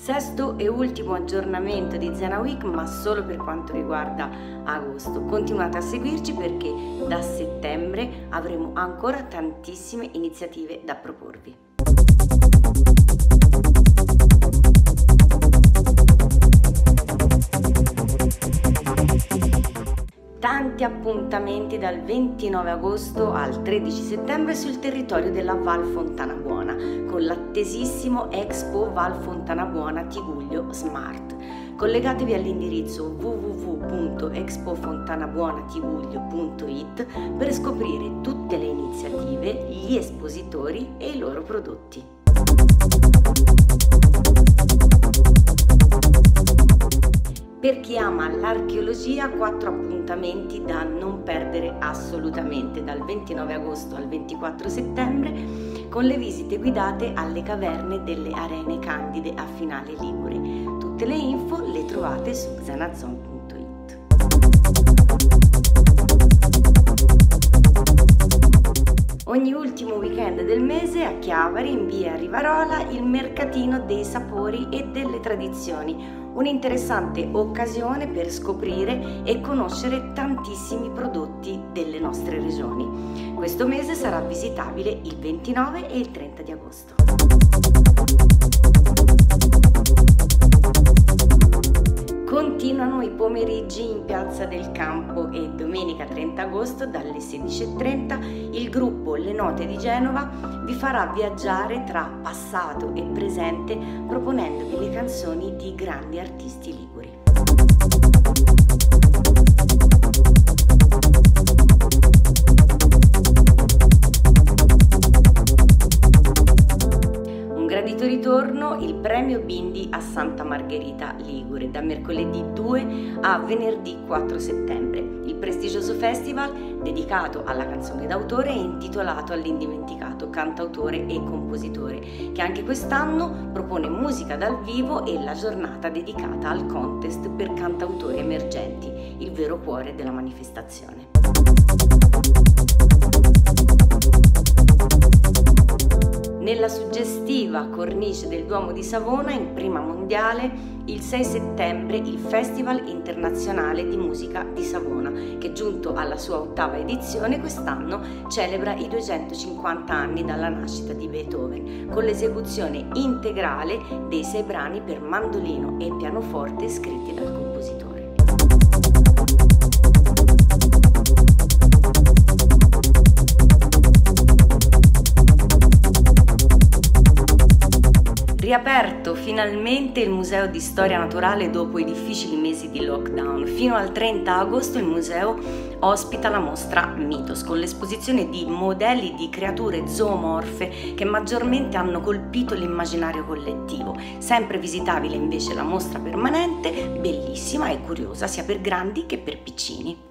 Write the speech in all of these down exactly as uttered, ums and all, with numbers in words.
Sesto e ultimo aggiornamento di Zena Week, ma solo per quanto riguarda agosto. Continuate a seguirci perché da settembre avremo ancora tantissime iniziative da proporvi. Tanti appuntamenti dal ventinove agosto al tredici settembre sul territorio della Val Fontana Buona con l'attesissimo Expo Val Fontana Buona Tigullio Smart. Collegatevi all'indirizzo w w w punto expo fontana buona tigullio punto it per scoprire tutte le iniziative, gli espositori e i loro prodotti. Per chi ama l'archeologia, quattro appuntamenti da non perdere assolutamente dal ventinove agosto al ventiquattro settembre con le visite guidate alle caverne delle Arene Candide a Finale Ligure. Tutte le info le trovate su xenazon punto it. Ogni ultimo weekend del mese a Chiavari, in via Rivarola, il mercatino dei sapori e delle tradizioni. Un'interessante occasione per scoprire e conoscere tantissimi prodotti delle nostre regioni. Questo mese sarà visitabile il ventinove e il trenta di agosto. Continuano i pomeriggi in Piazza del Campo e domenica trenta agosto dalle sedici e trenta il gruppo Le Note di Genova vi farà viaggiare tra passato e presente proponendovi le canzoni di grandi artisti liguri. Gradito ritorno il premio Bindi a Santa Margherita Ligure da mercoledì due a venerdì quattro settembre. Il prestigioso festival dedicato alla canzone d'autore e intitolato all'indimenticato cantautore e compositore che anche quest'anno propone musica dal vivo e la giornata dedicata al contest per cantautori emergenti, il vero cuore della manifestazione. Nella suggestiva cornice del Duomo di Savona, in prima mondiale, il sei settembre il Festival Internazionale di Musica di Savona, che giunto alla sua ottava edizione quest'anno celebra i duecentocinquanta anni dalla nascita di Beethoven, con l'esecuzione integrale dei sei brani per mandolino e pianoforte scritti dal compositore. Riaperto finalmente il Museo di Storia Naturale dopo i difficili mesi di lockdown. Fino al trenta agosto il museo ospita la mostra Mitos, con l'esposizione di modelli di creature zoomorfe che maggiormente hanno colpito l'immaginario collettivo. Sempre visitabile invece la mostra permanente, bellissima e curiosa sia per grandi che per piccini.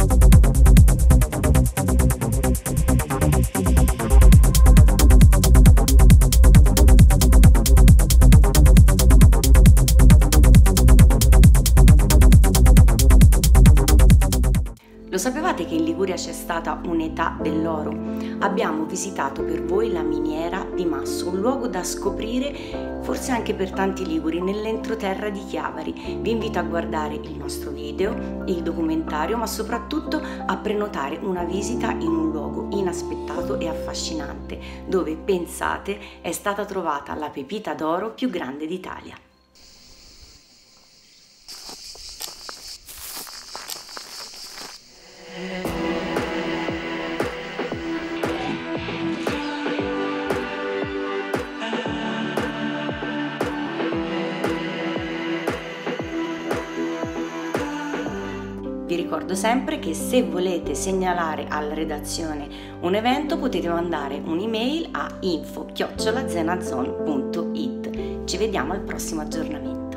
Lo sapevate che in Liguria c'è stata un'età dell'oro? Abbiamo visitato per voi la miniera di Masso, un luogo da scoprire forse anche per tanti liguri nell'entroterra di Chiavari. Vi invito a guardare il nostro video, il documentario, ma soprattutto a prenotare una visita in un luogo inaspettato e affascinante, dove, pensate, è stata trovata la pepita d'oro più grande d'Italia. Vi ricordo sempre che se volete segnalare alla redazione un evento potete mandare un'email a info chiocciola xenazon punto it. Ci vediamo al prossimo aggiornamento.